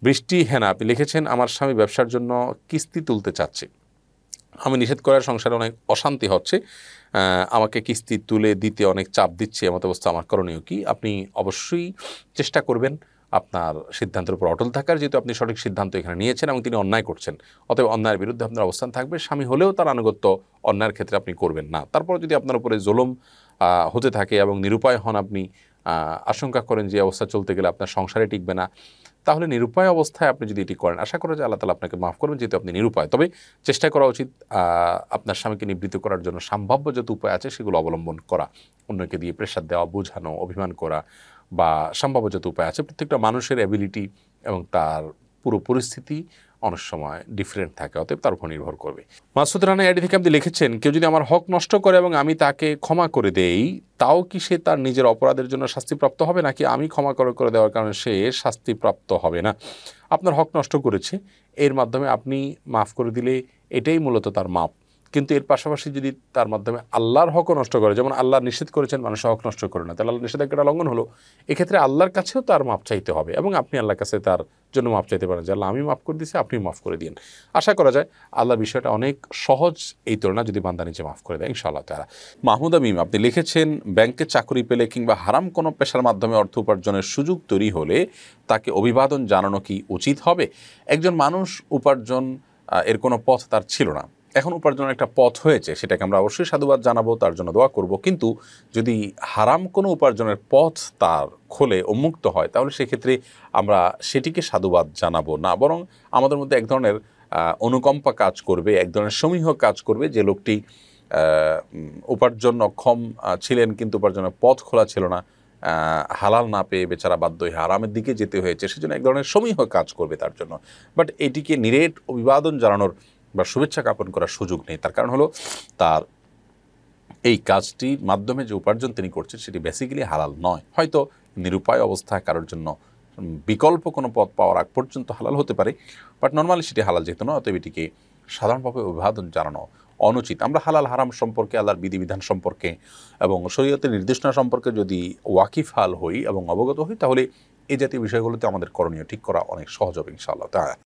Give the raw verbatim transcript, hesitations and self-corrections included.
বৃষ্টি হেনা আপনি লিখেছেন, আমার স্বামী ব্যবসার জন্য কিস্তি তুলতে চাচ্ছে, আমি নিষেধ করার সংসারে অনেক অশান্তি হচ্ছে, আমাকে কিস্তি তুলে দিতে অনেক চাপ দিচ্ছে, এমত অবস্থা আমার করণীয় কি? আপনি অবশ্যই চেষ্টা করবেন আপনার সিদ্ধান্তের উপর অটল থাকার, যেহেতু আপনি সঠিক সিদ্ধান্ত এখানে নিয়েছেন এবং তিনি অন্যায় করছেন, অতএব অন্যায়ের বিরুদ্ধে আপনার অবস্থান থাকবে। স্বামী হলেও তার আনুগত্য অন্যায়ের ক্ষেত্রে আপনি করবেন না। তারপর যদি আপনার উপরে জুলুম হতে থাকে এবং নিরুপায় হন, আপনি আশঙ্কা করেন যে অবস্থা চলতে গেলে আপনার সংসারে টিকবে না, তাহলে নিরুপায় অবস্থায় আপনি যদি এটি করেন, আশা করা যায় আল্লাহ তাআলা আপনাকে মাফ করবেন, যেহেতু আপনি নিরুপায়। তবে চেষ্টা করা উচিত আপনার স্বামীকে নিবৃত্ত করার জন্য সম্ভাব্য যত উপায় আছে সেগুলো অবলম্বন করা, অন্যকে দিয়ে প্রেশার দেওয়া, বোঝানো, অভিমান করা বা সম্ভাব্য যত উপায় আছে। প্রত্যেকটা মানুষের অ্যাবিলিটি এবং তার পুরো পরিস্থিতি অনেক সময় ডিফারেন্ট থাকে, অতএব তার উপর নির্ভর করবে। মাসুদ রানা এডি থেকে আপনি লিখেছেন, কেউ যদি আমার হক নষ্ট করে এবং আমি তাকে ক্ষমা করে দেই, তাও কি সে তার নিজের অপরাধের জন্য শাস্তিপ্রাপ্ত হবে, নাকি আমি ক্ষমা করে করে দেওয়ার কারণে সে শাস্তিপ্রাপ্ত হবে না? আপনার হক নষ্ট করেছে, এর মাধ্যমে আপনি মাফ করে দিলে এটাই মূলত তার মাপ। কিন্তু এর পাশাপাশি যদি তার মাধ্যমে আল্লাহর হকও নষ্ট করে, যেমন আল্লাহ নিষেধ করেছেন মানুষের হক নষ্ট করে না, তাহলে আল্লাহ নিষেধাজ্ঞাটা লঙ্ঘন হলো, এক্ষেত্রে আল্লাহর কাছেও তার মাপ চাইতে হবে এবং আপনি আল্লাহর কাছে তার জন্য মাপ চাইতে পারেন যে আল্লাহ আমি মাফ করে দিয়েছি, আপনি মাফ করে দিন। আশা করা যায় আল্লাহ বিষয়টা অনেক সহজ এই তুলনা যদি বান্দা নিজে মাফ করে দেয় ইনশাআল্লাহ তাআলা। মাহমুদ আমিম আপনি লিখেছেন, ব্যাংকে চাকরি পেলে কিংবা হারাম কোনো পেশার মাধ্যমে অর্থ উপার্জনের সুযোগ তৈরি হলে তাকে অভিবাদন জানানো কি উচিত হবে? একজন মানুষ উপার্জন এর কোনো পথ তার ছিল না, এখন উপার্জনের একটা পথ হয়েছে, সেটাকে আমরা অবশ্যই সাধুবাদ জানাবো, তার জন্য দোয়া করব। কিন্তু যদি হারাম কোনো উপার্জনের পথ তার খোলে, উন্মুক্ত হয়, তাহলে সেক্ষেত্রে আমরা সেটিকে সাধুবাদ জানাবো না, বরং আমাদের মধ্যে এক ধরনের অনুকম্পা কাজ করবে, এক ধরনের সমীহ কাজ করবে যে লোকটি উপার্জন অক্ষম ছিলেন কিন্তু উপার্জনের পথ খোলা ছিল না, হালাল না পেয়ে বেচারা বাধ্য হয়ে হারামের দিকে যেতে হয়েছে, সেজন্য এক ধরনের সমীহ কাজ করবে তার জন্য। বাট এটিকে নিরেট অভিবাদন জানানোর বা শুভেচ্ছা জ্ঞাপন করার সুযোগ নেই। তার কারণ হলো তার এই কাজটির মাধ্যমে যে উপার্জন তিনি করছেন সেটি বেসিক্যালি হালাল নয়। হয়তো নিরুপায় অবস্থায় কারোর জন্য বিকল্প কোনো পথ পাওয়ার আগ পর্যন্ত হালাল হতে পারে, বাট নর্মালি সেটি হালাল যেহেতু নয়, অতএব এটিকে সাধারণভাবে অভিবাদন জানানো অনুচিত। আমরা হালাল হারাম সম্পর্কে, আল্লাহর বিধিবিধান সম্পর্কে এবং শরীয়তের নির্দেশনা সম্পর্কে যদি ওয়াকিফাল হই এবং অবগত হই, তাহলে এই জাতীয় বিষয়গুলোতে আমাদের করণীয় ঠিক করা অনেক সহজ হবে ইনশাআল্লাহ তাআলা।